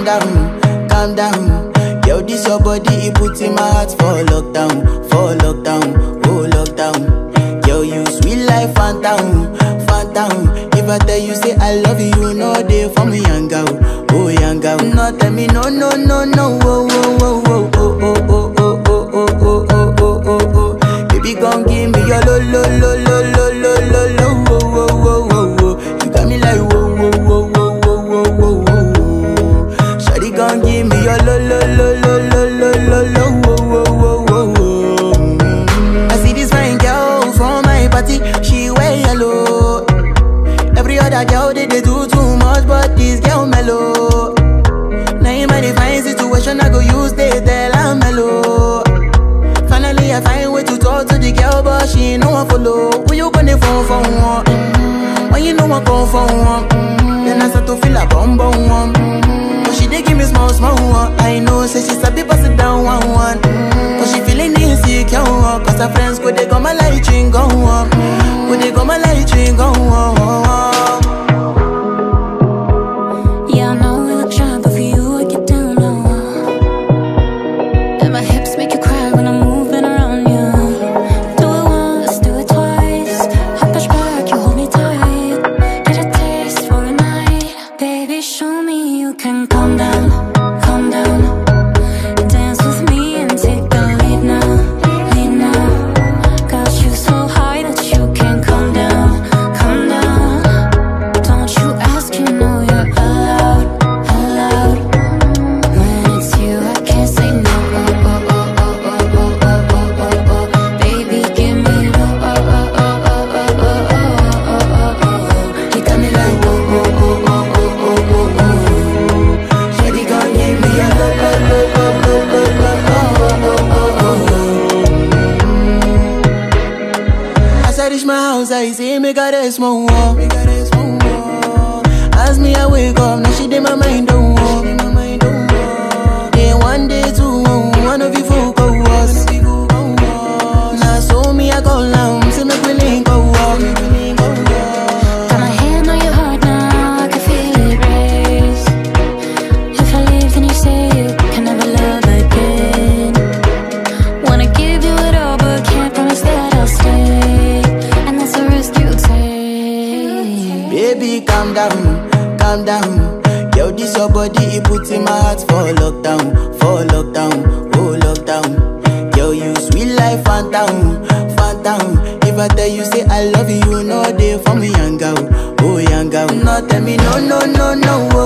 calm down. Yo, this your body, it puts in my heart for lockdown, oh lockdown. Yo, you sweet life, phantom, phantom. If I tell you say I love you, no day for me, young girl, oh young girl. No tell me no, no, no, no, oh, oh, oh, oh, oh, oh, oh, oh, oh, oh, oh, oh, oh, oh. Baby, gon' give me your lo, lo, lo, lo, lo, lo, lo, lo, oh, oh, oh, oh, oh. You got me like whoa, whoa, whoa, whoa, whoa, whoa, whoa, whoa. Shawty gon' give me your lo, lo, lo, lo, lo, lo, lo, lo, oh, oh, oh, oh, oh. I see this fine girl from my party, she wear yellow. Every other girl they do too much, but this girl mellow. Now in my divine situation, I go use they tell I'm mellow. Finally, I find way to talk to the girl, but she ain't no one follow. Who you gonna phone for one? When you know I come for one, then I start to feel a bum bum one. But she dey give me small small one. I know, say she's a bit pass it down one. But she feeling insecure, cause her friends go they come my light ring go on. Go they come my light ring go on. I say make her rest more. As me I wake up, now she did my mind don't walk. Day one, day two, one of you folk go us. Now so me I go down, say make we link go walk. Got my hand on your heart now, I can feel it race. If I leave then you say you can never love again. Wanna give you it all but can't promise that I'll stay. Baby, calm down, calm down. Yo, this your body, it puts in my heart for lockdown, oh lockdown. Yo, you sweet life, phantom, phantom. If I tell you say I love you, no day for me, young girl, oh young girl. No tell me no, no, no, no,